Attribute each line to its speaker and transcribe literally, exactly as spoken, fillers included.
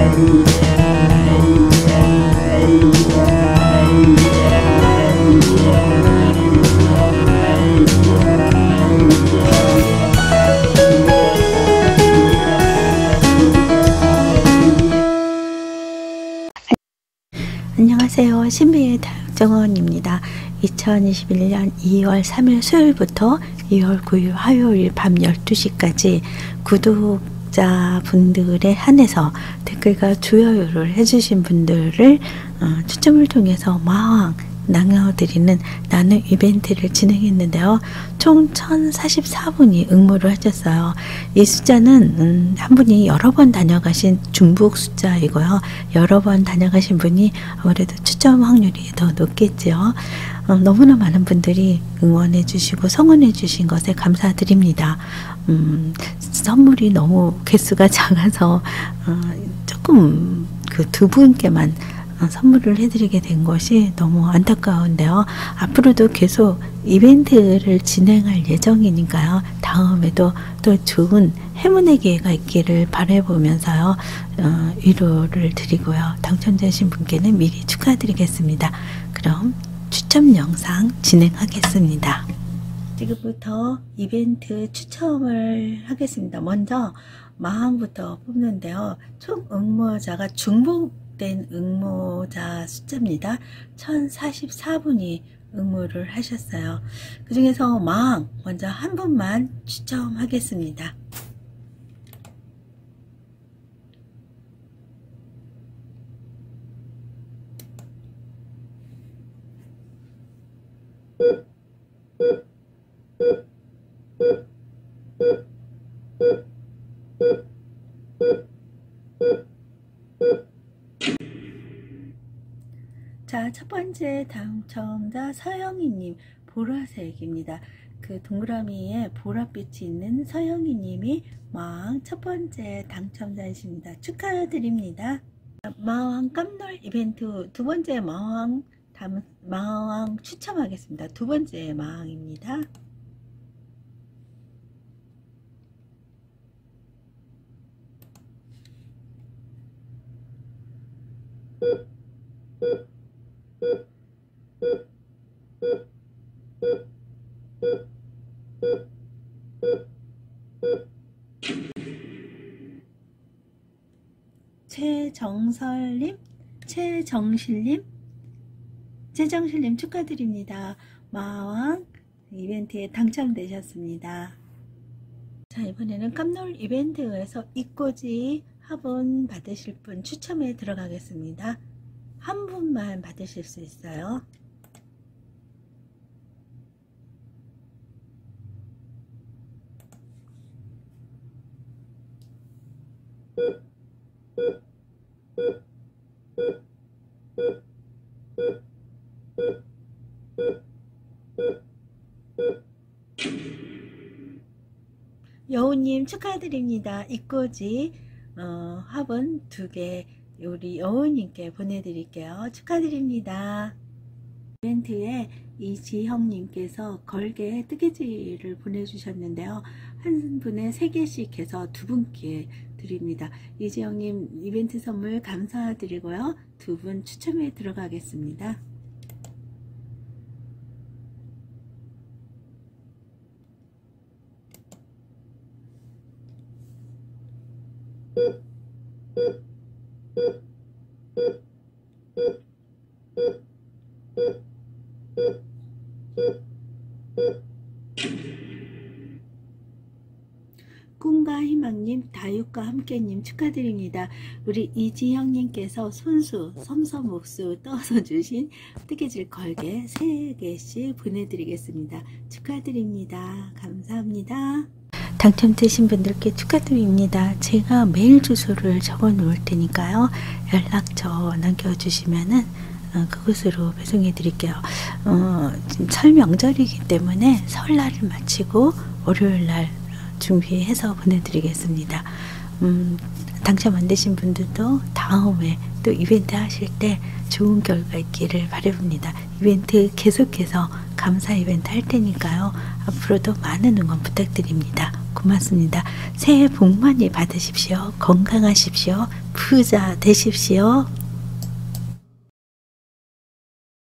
Speaker 1: 안녕하세요. 신비의 다육정원입니다. 이천이십일 년 이월 삼일 수요일부터 이월 구일 화요일 밤 열두 시까지 구독자분들에 한해서 댓글과 좋아요를 해주신 분들을 어, 추첨을 통해서 마왕 나눠드리는 나눔 이벤트를 진행했는데요. 총 천사십사 분이 응모를 하셨어요. 이 숫자는 음, 한 분이 여러 번 다녀가신 중복 숫자이고요. 여러 번 다녀가신 분이 아무래도 추첨 확률이 더 높겠죠. 어, 너무나 많은 분들이 응원해 주시고 성원해 주신 것에 감사드립니다. 음, 선물이 너무 개수가 작아서 어, 조금 그 두 분께만 선물을 해드리게 된 것이 너무 안타까운데요. 앞으로도 계속 이벤트를 진행할 예정이니까요. 다음에도 또 좋은 행운의 기회가 있기를 바라보면서요. 어, 위로를 드리고요. 당첨되신 분께는 미리 축하드리겠습니다. 그럼 추첨 영상 진행하겠습니다. 지금부터 이벤트 추첨을 하겠습니다. 먼저 마왕부터 뽑는데요. 총 응모자가 중복 된 응모자 숫자입니다. 천사십사 분이 응모를 하셨어요. 그 중에서 마왕 먼저 한 분만 추첨하겠습니다. 자, 첫 번째 당첨자 서영이님 보라색입니다. 그 동그라미에 보랏빛이 있는 서영이님이 마왕 첫 번째 당첨자이십니다. 축하드립니다. 마왕 깜놀 이벤트 두 번째 마왕 다음 마왕 추첨하겠습니다. 두 번째 마왕입니다. 최정설님, 최정실님, 최정실님 축하드립니다. 마왕 이벤트에 당첨되셨습니다. 자, 이번에는 깜놀 이벤트에서 이꼬지 화분 받으실 분 추첨에 들어가겠습니다. 한 분만 받으실 수 있어요. 여우님 축하드립니다. 이꼬지 어, 화분 두 개 우리 여우님께 보내드릴게요. 축하드립니다. 이벤트에 이지형님께서 걸개 뜨개질을 보내주셨는데요. 한 분에 세 개씩 해서 두 분께 드립니다. 이지형님 이벤트 선물 감사드리고요. 두 분 추첨에 들어가겠습니다. 꿈과 희망님, 다육과 함께님 축하드립니다. 우리 이지형님께서 손수, 섬섬옥수 떠서 주신 뜨개질 걸개 세 개씩 보내드리겠습니다. 축하드립니다. 감사합니다. 당첨되신 분들께 축하드립니다. 제가 메일 주소를 적어 놓을 테니까요. 연락처 남겨주시면은 어, 그곳으로 배송해 드릴게요. 어, 지금 설 명절이기 때문에 설날을 마치고 월요일날 준비해서 보내드리겠습니다. 음, 당첨 안 되신 분들도 다음에 또 이벤트 하실 때 좋은 결과 있기를 바랍니다. 이벤트 계속해서 감사 이벤트 할 테니까요. 앞으로도 많은 응원 부탁드립니다. 고맙습니다. 새해 복 많이 받으십시오. 건강하십시오. 부자 되십시오.